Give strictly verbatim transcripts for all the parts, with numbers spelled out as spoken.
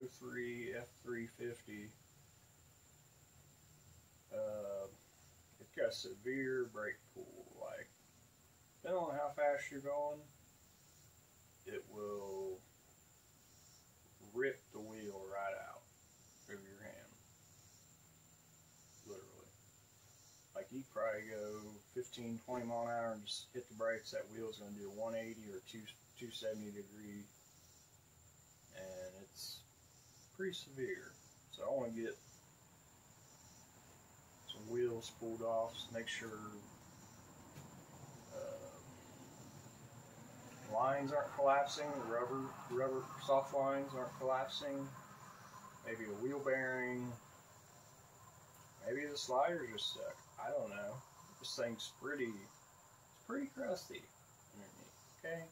three F three fifty. Uh, it's got severe brake pull. Like, depending on how fast you're going, it will rip the wheel right out of your hand. Literally. Like, you probably go fifteen, twenty mile an hour and just hit the brakes, that wheel's going to do a one eighty or two, two seventy degree. And it's pretty severe. So I want to get some wheels pulled off, so make sure uh, lines aren't collapsing, the rubber, rubber soft lines aren't collapsing, maybe a wheel bearing, maybe the slider's just stuck. I don't know. This thing's pretty, it's pretty crusty underneath, okay?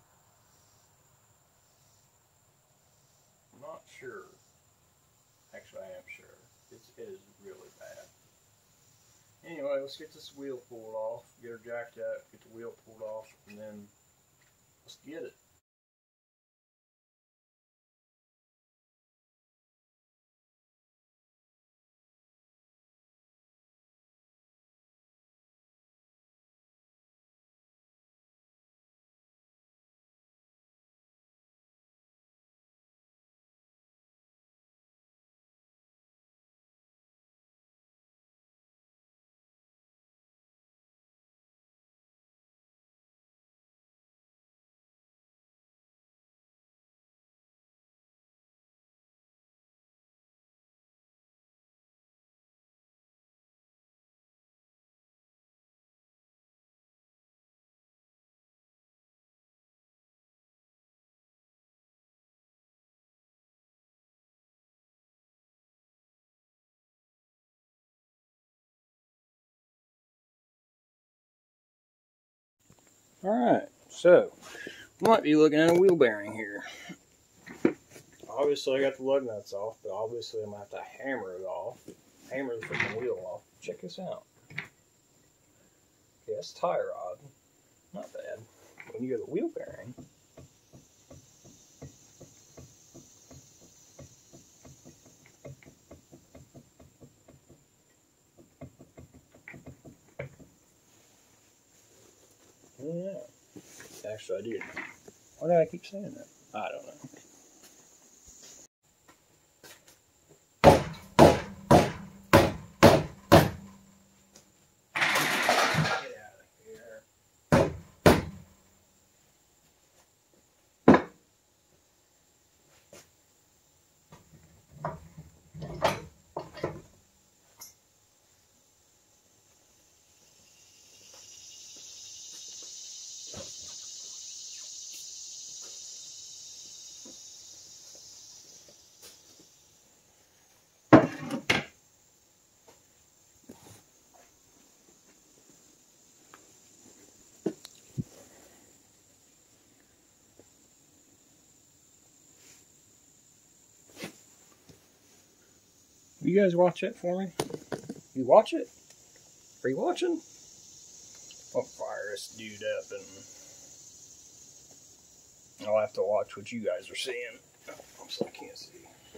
I'm not sure. Actually, I am sure. It's, it is really bad. Anyway, let's get this wheel pulled off, get her jacked up, get the wheel pulled off, and then let's get it. Alright, so we might be looking at a wheel bearing here. Obviously I got the lug nuts off, but obviously I'm going to have to hammer it off. Hammer the freaking wheel off. Check this out. Okay, that's tie rod. Not bad. When you get the wheel bearing, yeah. Actually, I do. Why do I keep saying that? I don't know. Get out of here. You guys watch it for me? You watch it? Are you watching? I'll fire this dude up and I'll have to watch what you guys are seeing. Oh, so I can't see.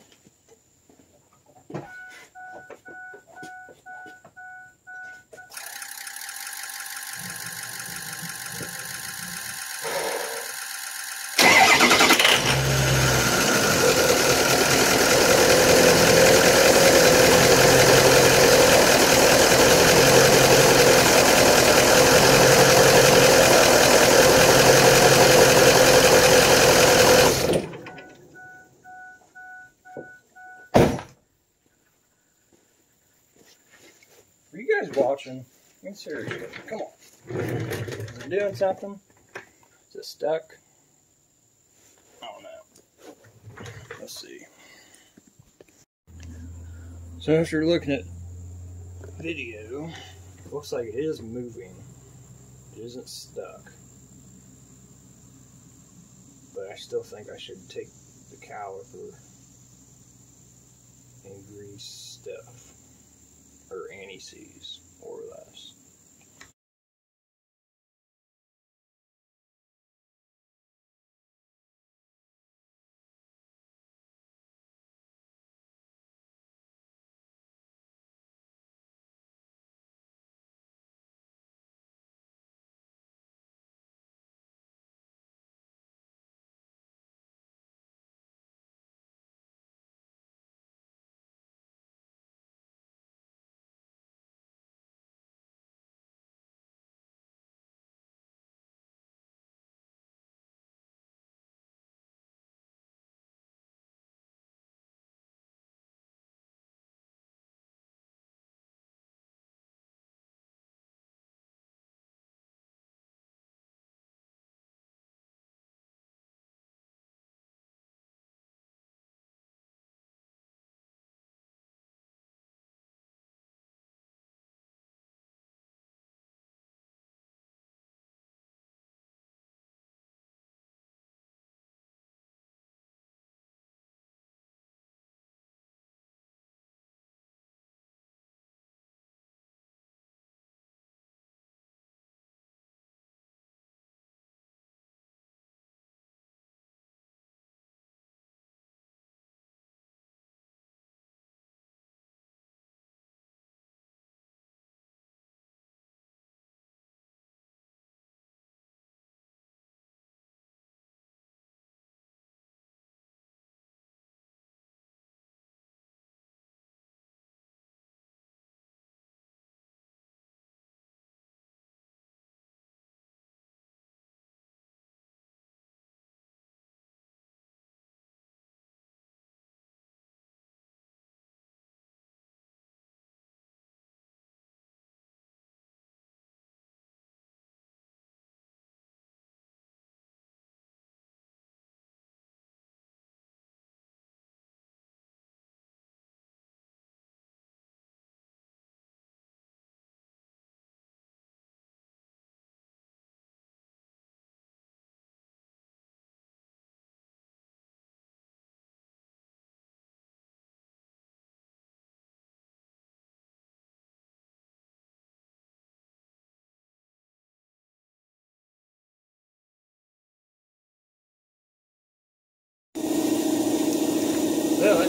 Are you guys watching? I mean, seriously, come on. Is it doing something? Is it stuck? I don't know. Let's see. So if you're looking at video, it looks like it is moving. It isn't stuck. But I still think I should take the caliper and grease stuff. Or anti-seize, more or less.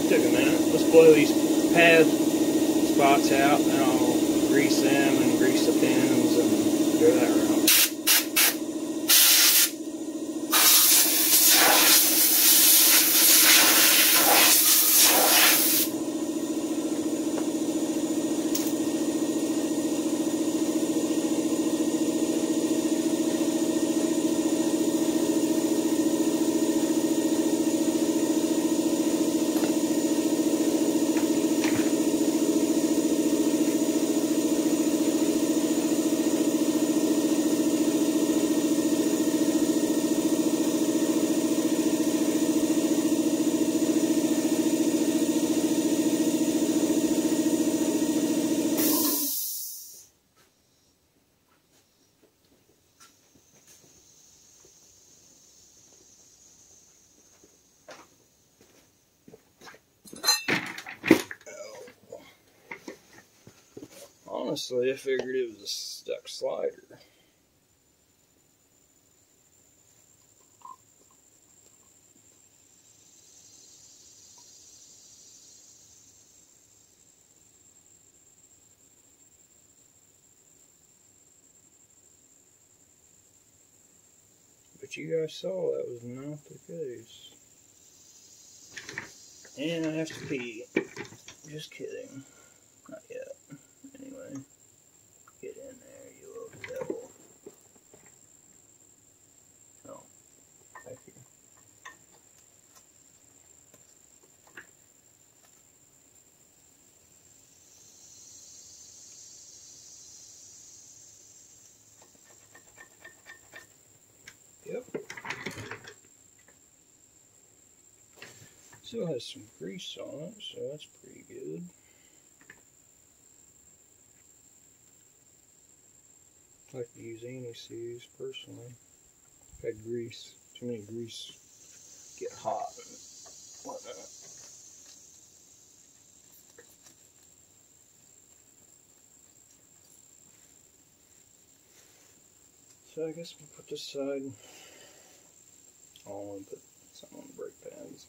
took a minute. Let's blow these pad spots out, and I'll grease them and grease the pins and go that route. Honestly, I figured it was a stuck slider. But you guys saw that was not the case. And I have to pee. Just kidding. Not yet. Anyway. Get in there, you little devil. Oh. Back here. Yep. Still has some grease on it, so that's pretty good. I like to use anti-seize personally. I've had grease, too many grease get hot and whatnot. So I guess we'll put this side. Oh, and put something on the brake pads.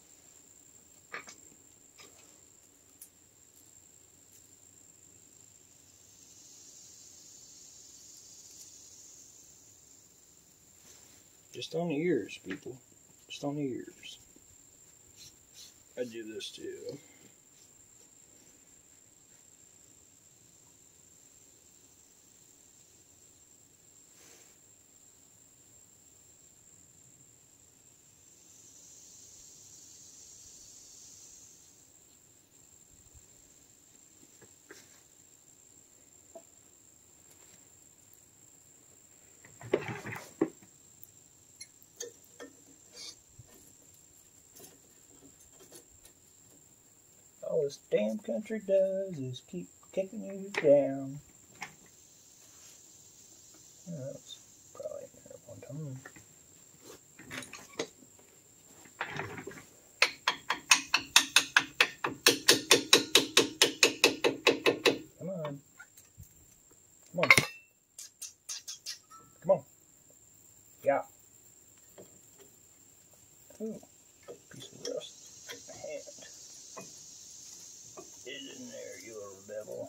Just on the ears, people. Just on the ears. I do this too. All this damn country does is keep kicking you down. Oh, that's probably in there at one time. Come on. Come on. Come on. Yeah. Ooh, piece of rust. Get in there, you little devil.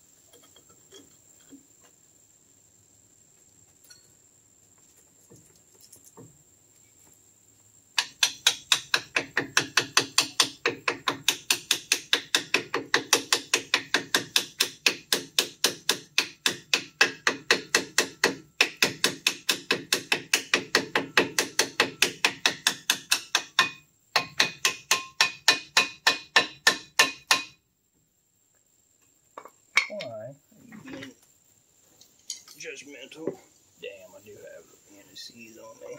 Why are you being judgmental? Damn, I do have anti-seize on me.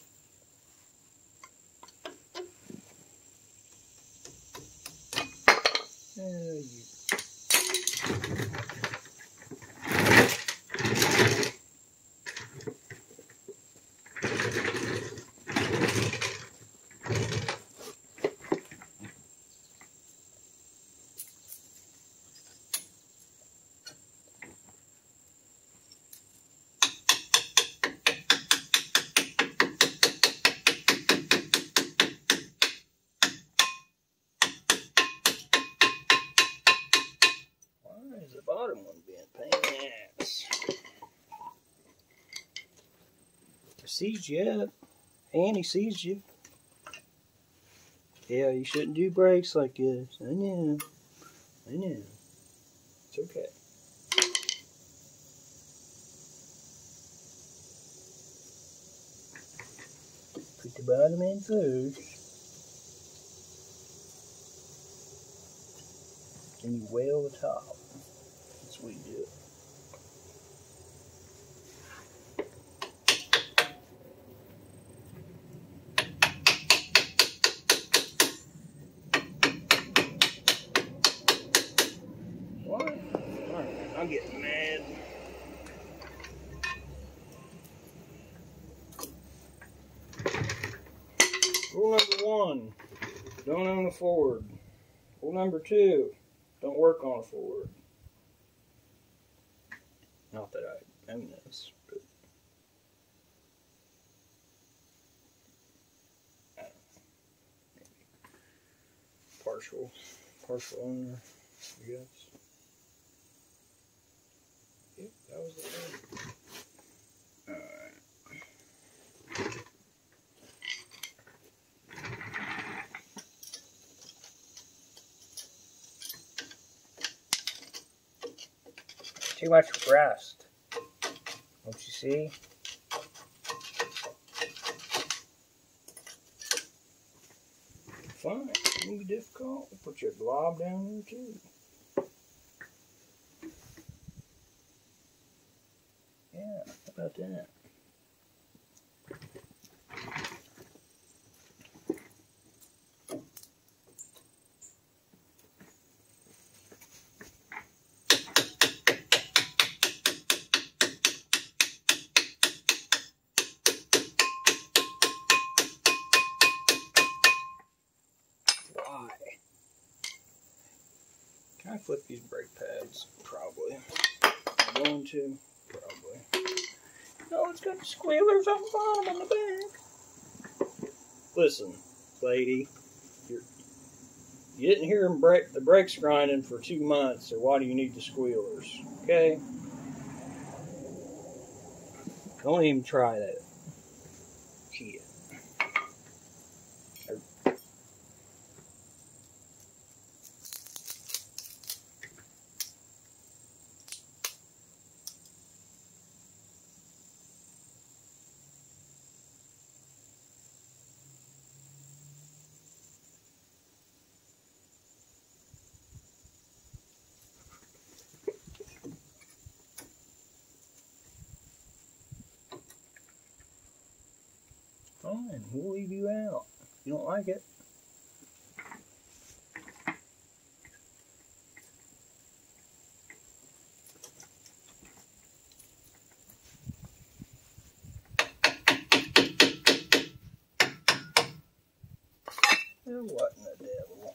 Uh, you. the bottom one bent. Pain in the ass. I seized you up. Annie seized you. Yeah, you shouldn't do brakes like this. I know. I know. It's okay. Put the bottom in first. Then you whale the top. That's what you do. What? Alright, I'm getting mad. Rule number one, don't own a Ford. Rule number two, don't work on a Ford. Not that I own this, but I don't know. Maybe partial, partial owner, I guess. Yep, that was the one. Alright. Too much rust. Don't you see? Fine. It's gonna be difficult. We'll put your glob down there too. Yeah, how about that? Can I flip these brake pads? Probably. I'm going to? Probably. No, it's got the squealers on the bottom and the back. Listen, lady. You're, you didn't hear them break, the brakes grinding for two months, so why do you need the squealers? Okay? Don't even try that. Shit. Fine, we'll leave you out. If you don't like it. Oh, what in the devil?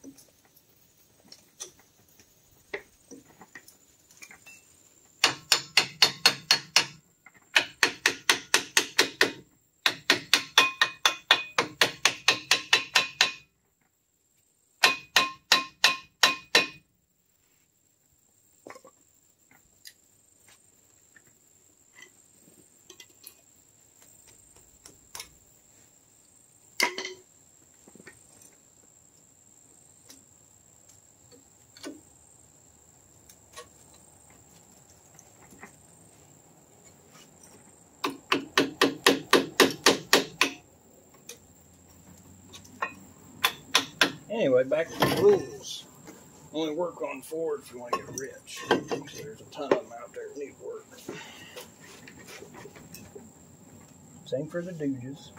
Anyway, back to the rules. Only work on Ford if you want to get rich. So there's a ton of them out there that need work. Same for the Dooges.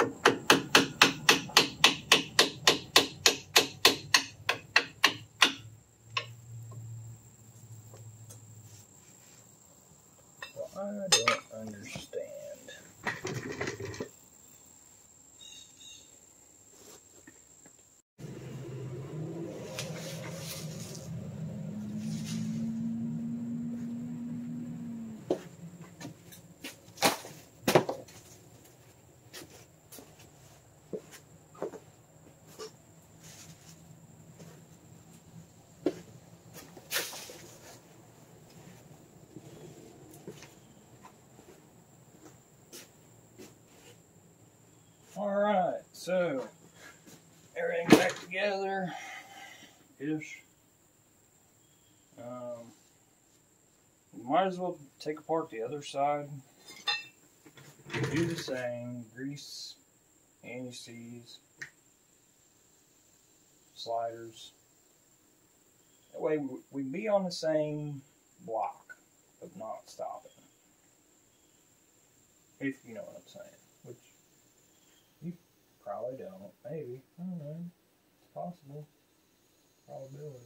Well, I don't understand. So, everything back together ish. Um, might as well take apart the other side. Do the same. Grease, anti-seize, sliders. That way we be on the same block of not stopping. If you know what I'm saying. Which you probably don't. Maybe. I don't know. It's possible. Probability.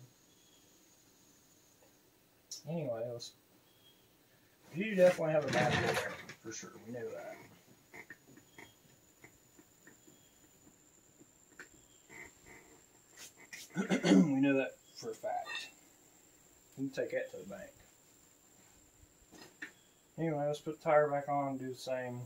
Anyway, let's. You definitely have a bad there, for sure. We know that. We know that for a fact. You can take that to the bank. Anyway, let's put the tire back on and do the same.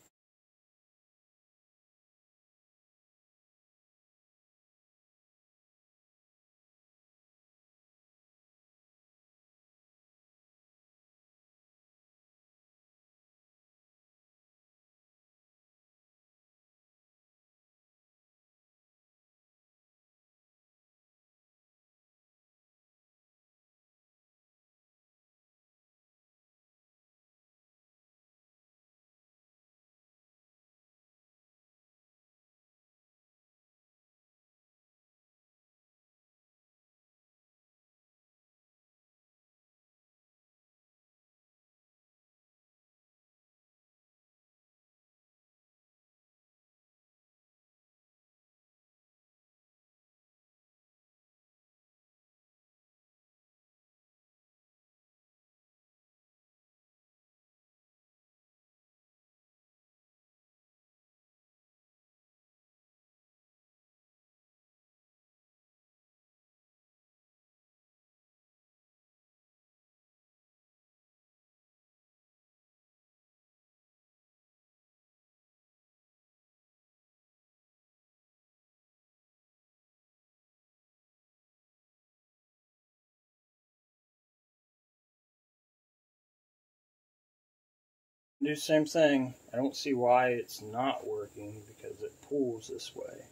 Do the same thing. I don't see why it's not working because it pulls this way.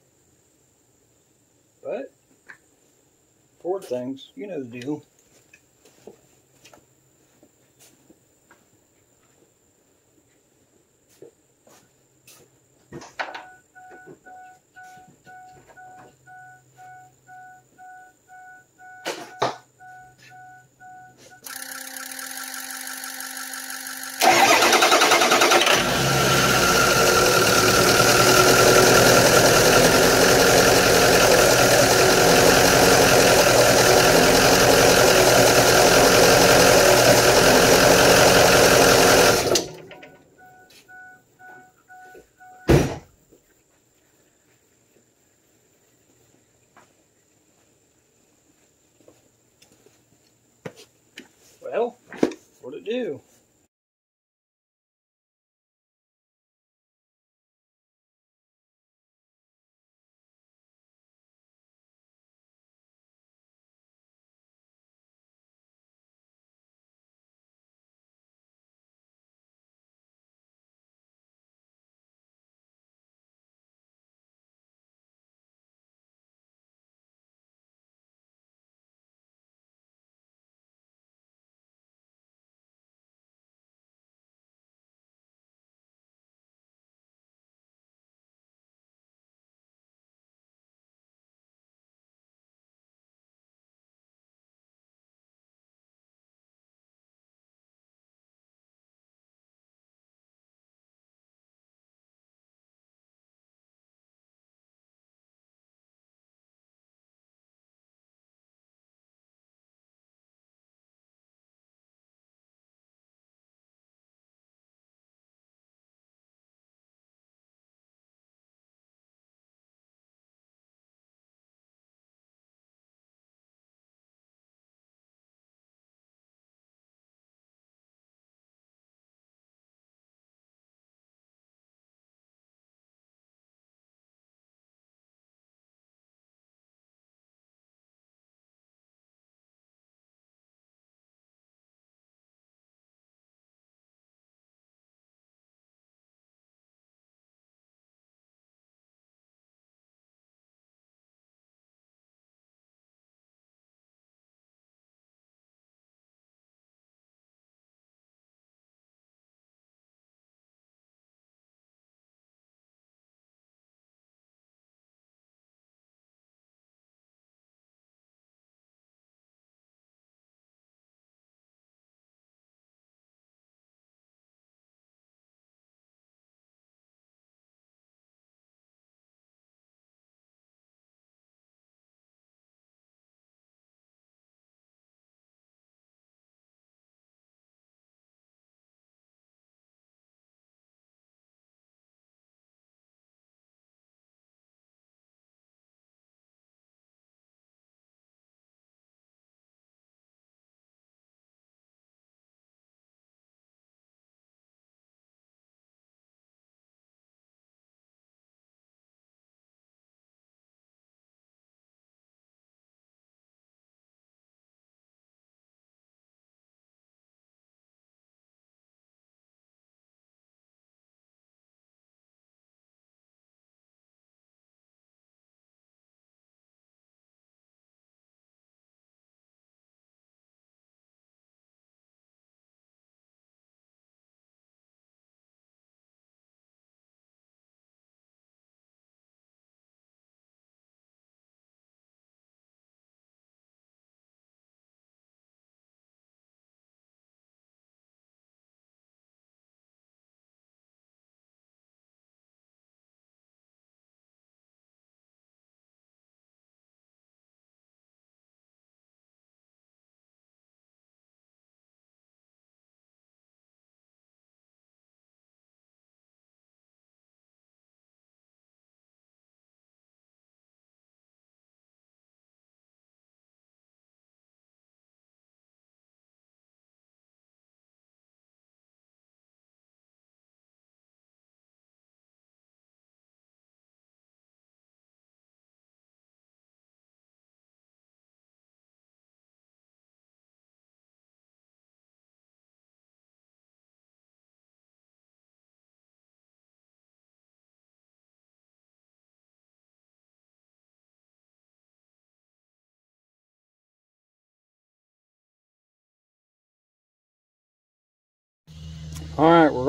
But, Ford things, you know the deal. Well, what'd it do?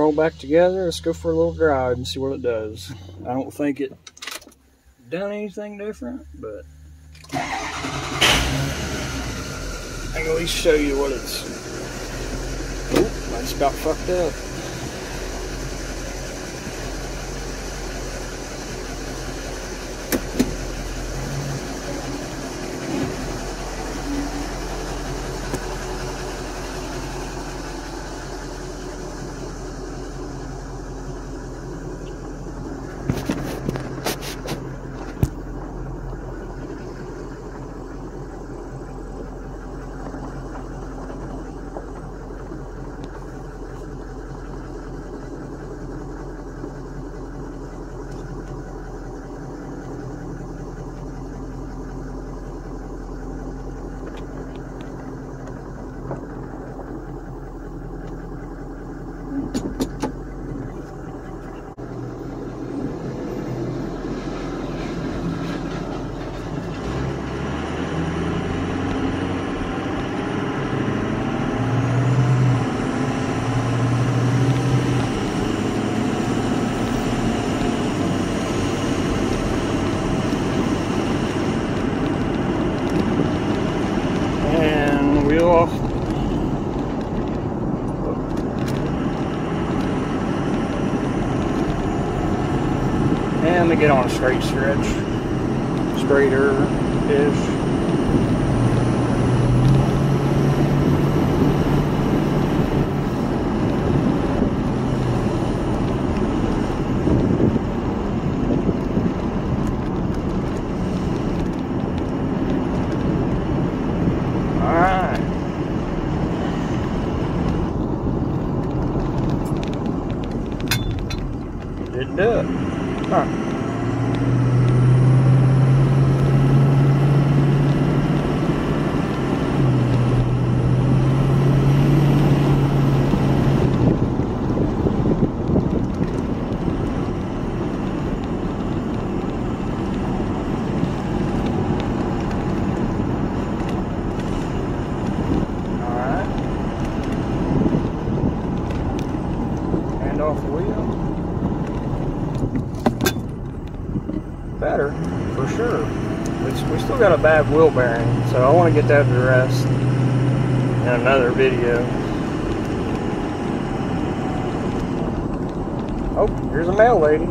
all back together. Let's go for a little drive and see what it does. I don't think it done anything different, but I can at least show you what it's. Oh, I just got fucked up. And we get on a straight stretch, straighter-ish. Didn't do it. Huh. Alright. Hand off the wheel. Better, for sure. It's, we still got a bad wheel bearing, so I want to get that addressed in another video. Oh, here's a mail lady.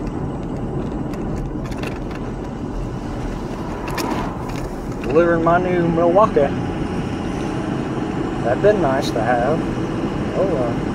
Delivering my new Milwaukee. That'd been nice to have. Oh well.